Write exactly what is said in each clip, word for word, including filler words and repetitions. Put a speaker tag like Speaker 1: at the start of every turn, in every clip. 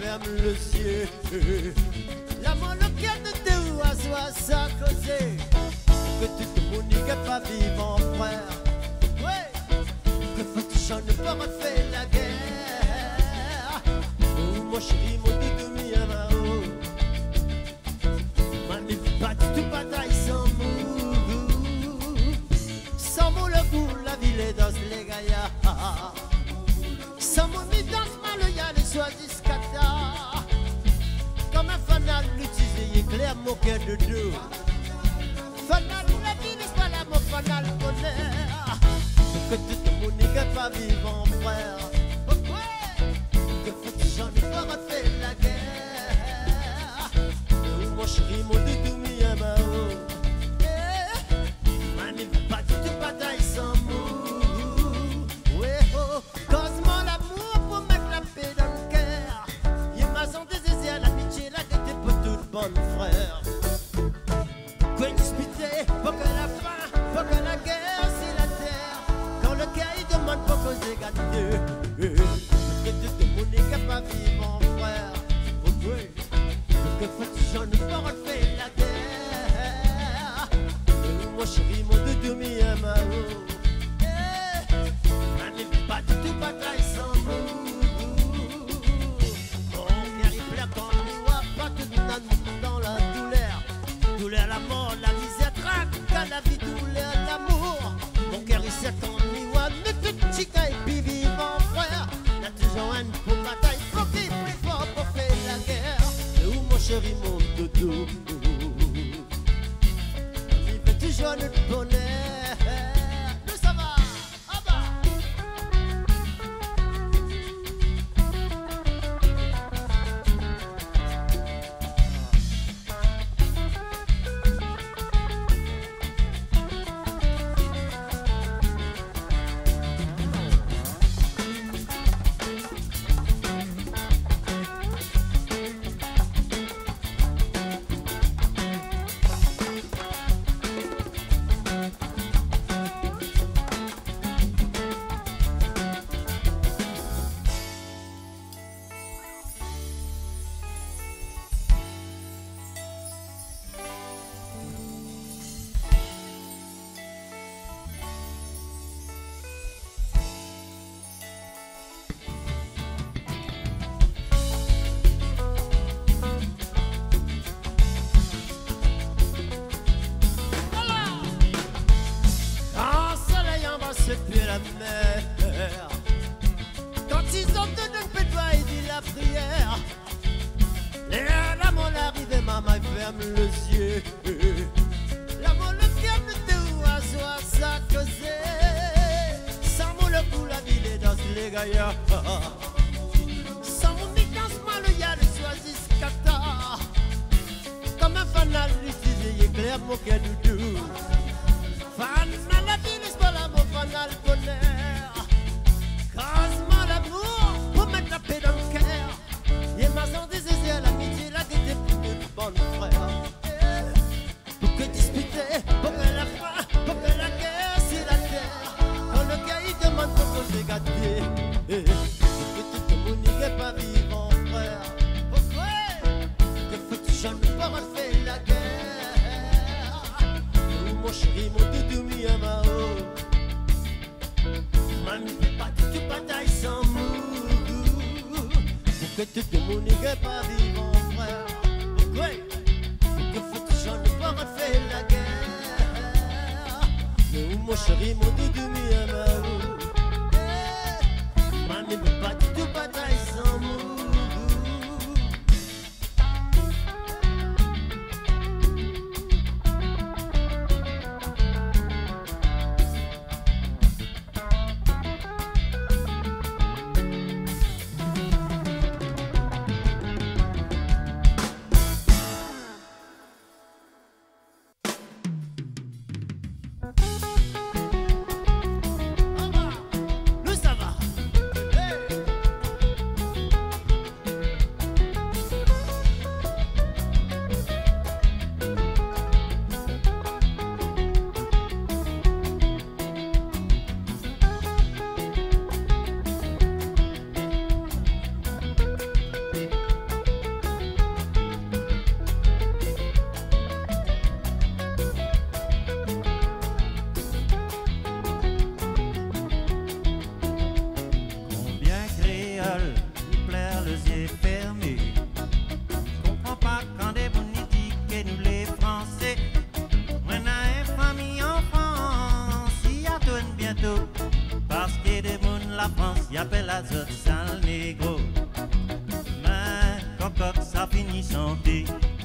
Speaker 1: ferme les yeux. L'amour lequel de deux oiseaux ça causé. Que tout le monde n'est pas vivant, frère. Ouais, que faut que j'en ai pas refait la guerre. Oh, mon chéri, mon bidouille, ma oh. Mamie, pas du tout bataille sans mou. Sans mou le goût, la ville est dans les gaillards. Sans mon danse mal, il y a les choisis kata. Comme un fanal, l'utiliser éclaire mon cœur de deux. Fanal, la vie n'est pas là, mon fanal bonheur. Que tout le monde n'est pas vivant, frère. Que faut que j'en ai pas refait la guerre. Oh, mon chéri, mon doudou, mi amao. Mani, pas du tout bataille sans mou. Ouais, oh, cause-moi l'amour pour mettre la paix dans le cœur. Il m'a senti désir, l'amitié, la gaieté pour toute bonne frère. Quoi disputer, pour que la fin, pour que la guerre, c'est la terre. Quand le cœur il demande pour causer gâteux. Que tout le monde n'est capable de vivre, mon frère. Oui, que faut que j'en ai pas refait la guerre. Mon chéri, mon doudou, mi amao. Pas du tout bataille sans mou. Mon cœur il pleure quand il voit pas que nous n'avons dans la douleur. Douleur, la mort, la misère, traque, la vie, douleur, l'amour. Mon cœur il sait quand il voit mes petits gars et puis vivant frère. Il y a toujours un pour bataille, faut qu'il plus fort pour faire la guerre. Et où mon chéri, mon doudou, il fait toujours notre bonheur. Nous ça va, ah bah. Depuis la mer, quand ils ont donné un peu de voix, il dit la prière. Et l'amour arrive et maman ferme les yeux. L'amour le calme de oiseaux ça causé. Sans mon le coup la ville est dans les gaillards. Sans mon danse mal il y a le choisis kata. Comme un fanal l'utiliser éclaire mon cœur doudou. Fanal la ville n'est pas là mon fanal bonheur. Cause-moi l'amour pour mettre la paix dans le cœur. Il m'a senti désir, l'amitié, la gaieté pour une bonne frère. Pour que disputer, pour que la fin, pour que la guerre, c'est la terre. Quand le gars il demande pour que j'ai gâté. Que tout le monde n'est pas vivant, frère. Pourquoi? Que faut que j'en ai pas refait la guerre. Mon chéri, mon doudou, mi amao. Mamie, pas du tout bataille sans mou. Pour que tout le monde n'est pas vivant, frère. Pourquoi? Que faut que j'en ai pas refait la guerre. Mais où mon chéri, mon doudou, mi amao. Mamie, pas du tout bataille sans mou.
Speaker 2: ça finit santé.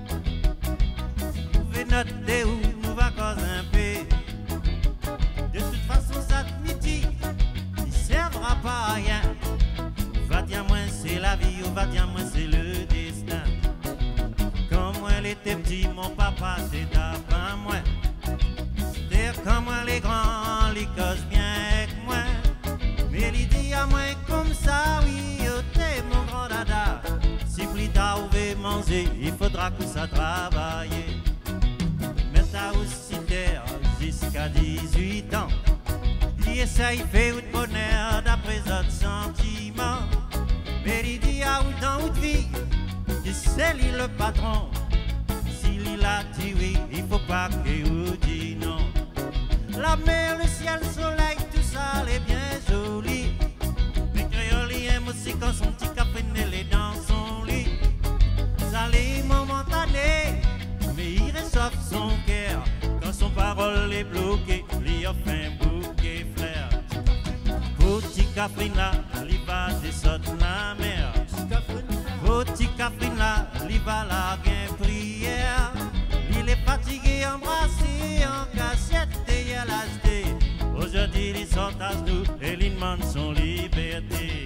Speaker 2: Vous pouvez noter où nous va cause un peu. De toute façon, ça midi, il servira pas à rien. Va dire moi c'est la vie, ou va dire moi c'est le destin. Quand moi j'étais petit, mon papa c'était pas moi. C'était comme moi les grands, les causent bien avec moi. Mais il dit à moi comme ça, oui, t'es mon grand dada. Si plus tard vous voulez manger, il faudra que ça travaille. Mais ça aussi terre jusqu'à dix-huit ans. Il essaye de faire de bonheur d'après autres sentiments. Mais il dit à où dans où de vie, que c'est lui le patron. S'il a dit oui, il faut pas que vous dit non. La mer, le ciel, le soleil, tout ça est bien joli. Mais créole aime aussi quand son petit café n'est dans son lit. Ça l'est momentané, mais il réchauffe son cœur. Quand son parole est bloquée, il offre un bouquet frère. Petit café là, il va descendre la mer. Petit café là, il va la gain prière. Il est fatigué, embrassé en cachette et à l'acheter. Aujourd'hui, il sort à genoux et il demande son liberté.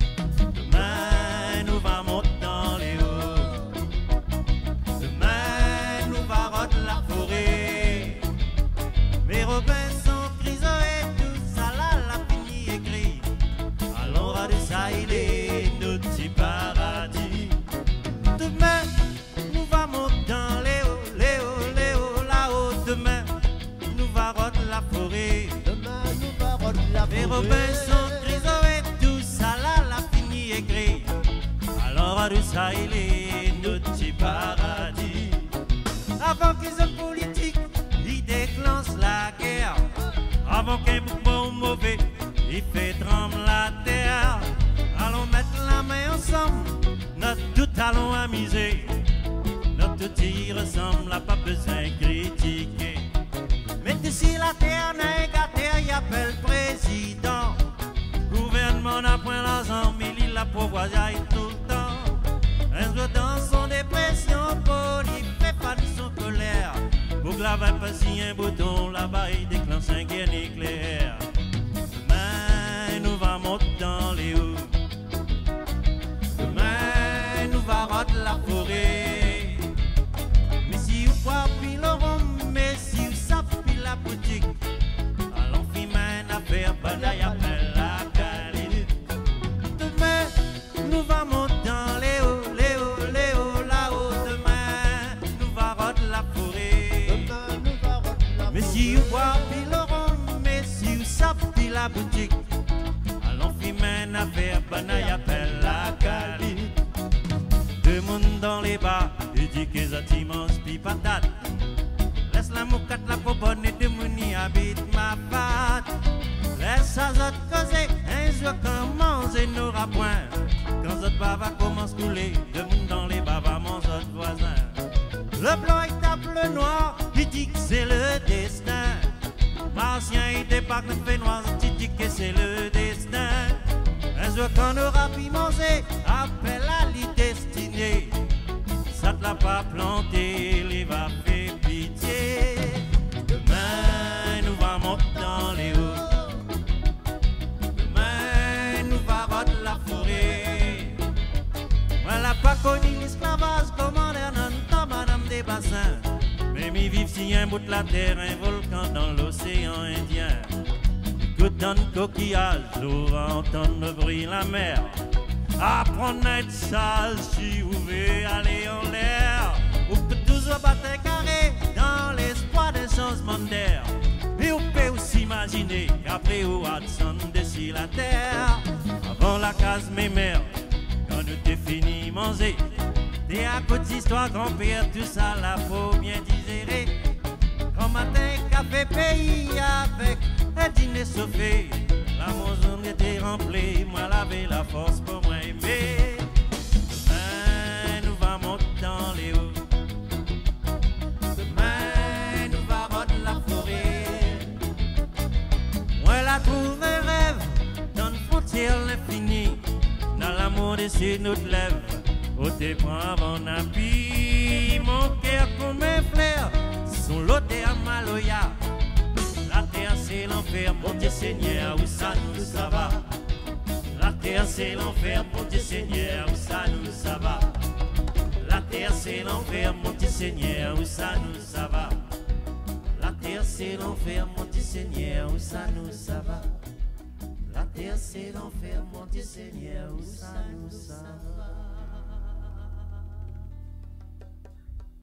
Speaker 2: Demain, nous va monter dans les hauts. Demain, nous va rôder la forêt. Mais Robinson, Crusoe et tout ça là, la fini écrit. Allons à de ça, il est notre petit paradis. Demain, nous va monter dans les hauts, les hauts, les hauts, là-haut. Demain, nous va rôder la forêt.
Speaker 1: Demain nous va rôder la
Speaker 2: Mais
Speaker 1: forêt.
Speaker 2: Robinson, Crusoe et tout ça là, la fini écrit. Alors à de ça, il est notre petit paradis. Avant qu'ils hommes politiques, ils déclenchent la guerre. Avant qu'un bon mauvais, il fait trembler la terre. Allons mettre la main ensemble, notre tout allons amuser. Notre tout y ressemble, à pas besoin de critiquer. Mais d'ici la terre n'est gâtée, il appelle président. Gouvernement n'a point l'argent, mais il la pourvoirie tout le temps. Un jour dans son dépression, Paul il fait pas de son colère. Pour que la vague passe un bouton, là-bas il déclenche un guerre nucléaire. Demain nous va monter dans les hauts. Demain nous va rôder la forêt. Mais si vous boivez puis le rhum, mais si vous savez puis la boutique, allons faire une affaire, banaille appelle la qualité. Demain nous va monter dans les hauts, les hauts, les hauts, là-haut. Demain nous va rôder la forêt.
Speaker 1: Demain nous va rôder la
Speaker 2: Mais si vous boivez puis le rhum, mais si vous savez puis la boutique, allons faire une affaire, banaille appelle la qualité. Deux monde dans les bars, il dit que ça immense puis patate. Laisse la moucate, la pobonne et deux mouni habite ma patte. Laisse ça zot causer, un jour commence et n'aura point. Quand zot bava commence à couler, deux monde dans les bars va mon zot voisin. Le blanc il tape le noir, il dit que c'est le destin. Martien il débarque le fait noir, il dit que c'est le destin. Un jour qu'on aura pu manger, appelle à l'île destinée. Ça te l'a pas planté, il va faire pitié. Demain nous va monter dans les hauts. Demain nous va rôder la forêt. Moi la pas connu l'esclavage, commandeur non temps madame des bassins. Mais m'y vivre si un bout de la terre, un volcan dans l'océan Indien. Écoute dans le coquillage, l'eau va entendre le bruit de la mer. Apprendre à être sage si vous voulez aller en l'air. Ou peut toujours battre un carré dans l'espoir d'un changement d'air. Mais on peut aussi imaginer qu'après Hudson dessus la terre. Avant la case mes mères, quand nous t'es fini manger. T'es à côté d'histoire grand-père, tout ça là faut bien digérer. Quand matin café pays avec un dîner chauffé. La maison était remplie, moi l'avais la force pour moi aimer. Demain nous va monter dans les hauts. Demain nous va rôder la forêt. Moi la trouve un rêve dans une frontière l'infini. Dans l'amour dessus notre lèvres, Côté prend mon appui, mon cœur comme un flair, son lote à Maloya. La terre c'est l'enfer, mon Dieu Seigneur, où ça nous ça va. La terre c'est l'enfer, mon Dieu Seigneur, où ça nous ça va. La terre c'est l'enfer, mon Dieu Seigneur, où ça nous ça va. La terre c'est l'enfer, mon Dieu Seigneur, où ça nous ça va. La terre c'est l'enfer, mon Dieu Seigneur, où ça nous ça va.